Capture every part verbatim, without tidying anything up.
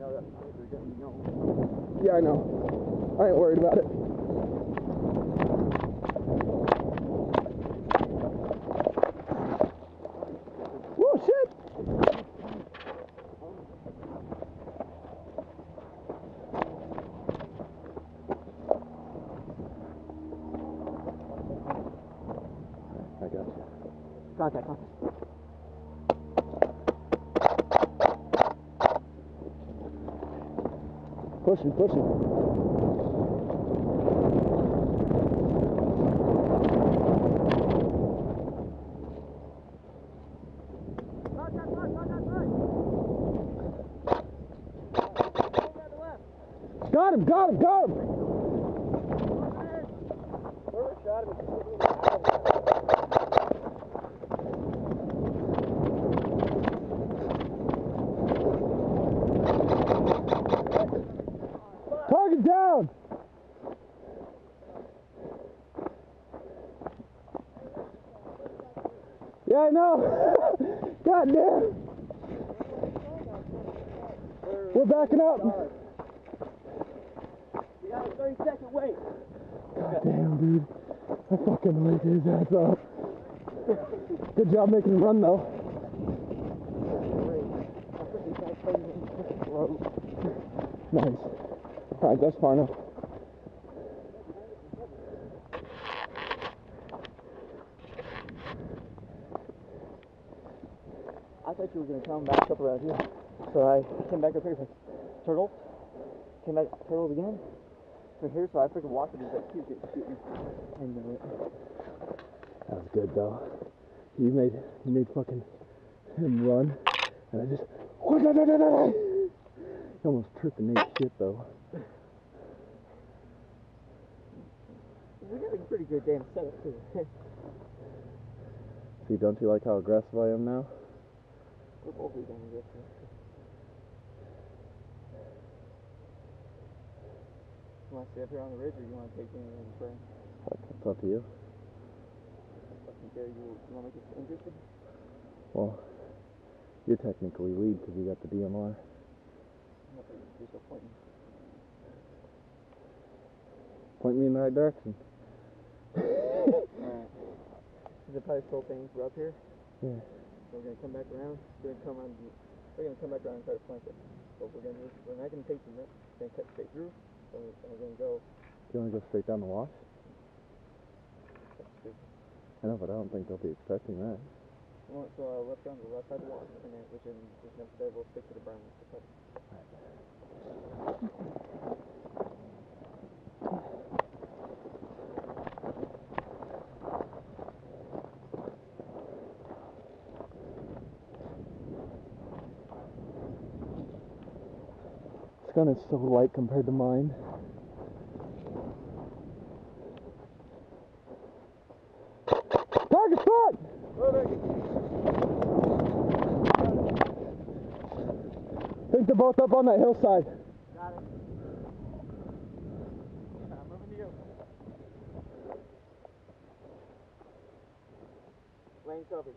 Yeah, I know. I ain't worried about it. Whoa, shit! I got you. Contact, contact. Pushing, pushing. Got him, got him, got him! Target down! Yeah, I know! God damn! We're backing up! We got a thirty second wait. God damn, dude. I fucking laid his ass up. Good job making him run, though. Nice. Alright, that's far enough. I thought you were going to come back up around here. So I came back up here for turtles. Came back turtles again. From here, so I freaking walked and he's like, keep getting shooting. I know it. That was good, though. You made, you made fucking him run. And I just... He almost tripped and ate shit, though. We got a pretty good damn setup, too. See, don't you like how aggressive I am now? We're both damn aggressive. You want to stay up here on the ridge or you want to take me and spray? It's up to you. Fucking Gary, you, you want to make this interesting? Well, you're technically lead because you got the D M R. You're so pointing. Point me in the right direction. Alright. These are probably slow things. We're up here. Yeah. So we're going to come back around. We're going to come on. We're going to come back around and try to flank it. So we're going to. We're not going to take the net. We're going to cut straight through. And we're, we're going to go. Do you want to go straight down the wash? I know, but I don't think they'll be expecting that. Well, so uh, let's go on the left side of the wash, and then which in which next day we'll stick to the brown. Right. This gun is so light compared to mine. Target spot! I think they're both up on that hillside. Got it. I'm moving to you. Lane covered.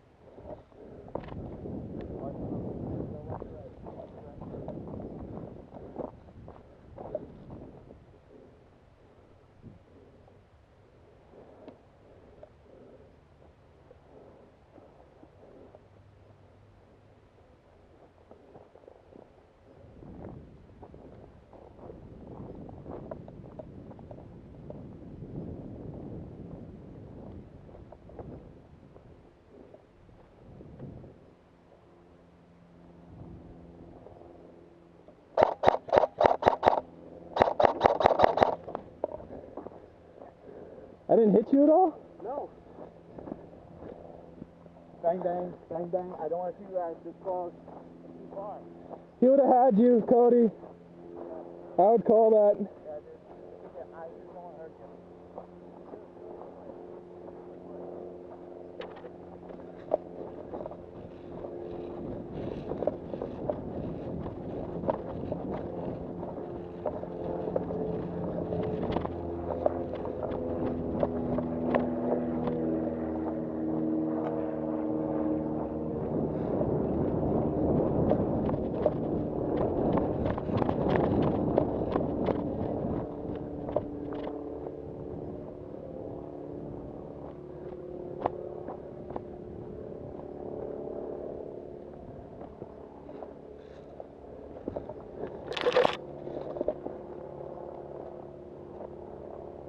I didn't hit you at all? No. Bang, bang, bang, bang. I don't want you guys this close. Too far. He would have had you, Cody. I would call that. Yeah, dude. Yeah, I just don't want to hurt you.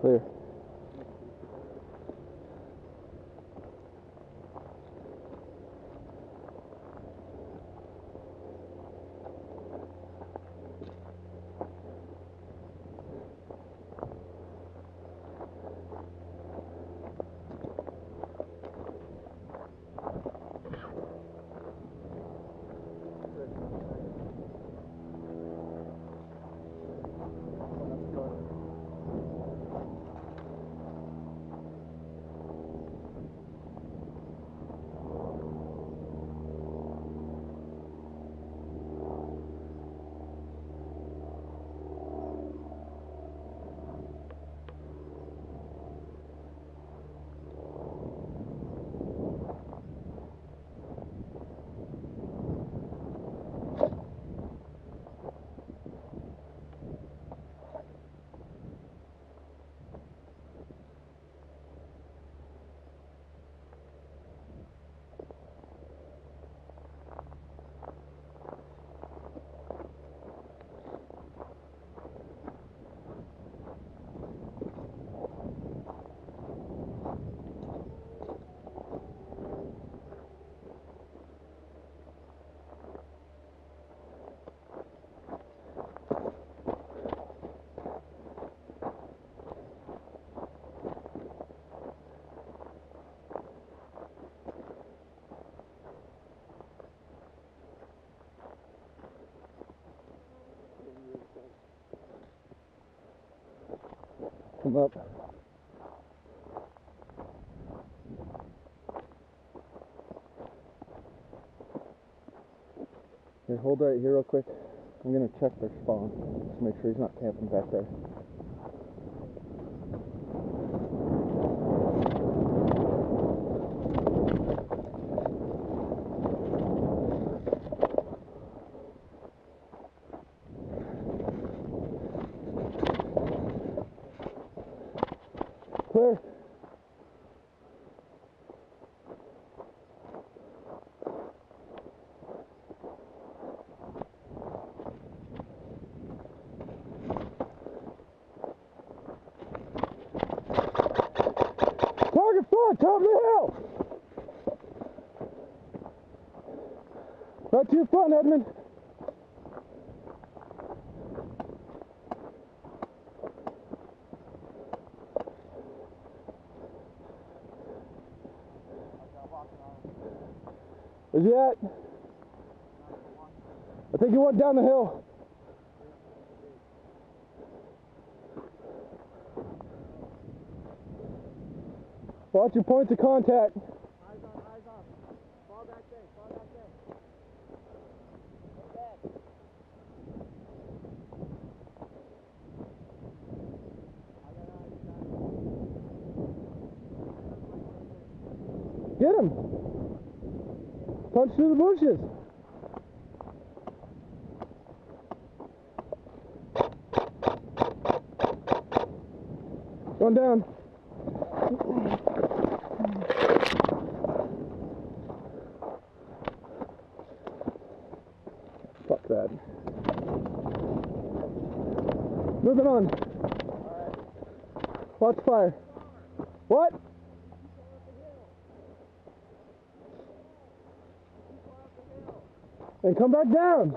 Clear. Come up. Here, hold right here real quick. I'm gonna check their spawn. Just make sure he's not camping back there. Clear. Target front, top of the hill. Right to your front, Edmund. Where's he at? I think he went down the hill. Watch your points of contact. Eyes on, eyes on. Fall back there, fall back there. Go back. I got eyes, Get him. Punch through the bushes. Going down. Fuck that. Moving on. Watch fire. What? And come back down.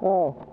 Oh.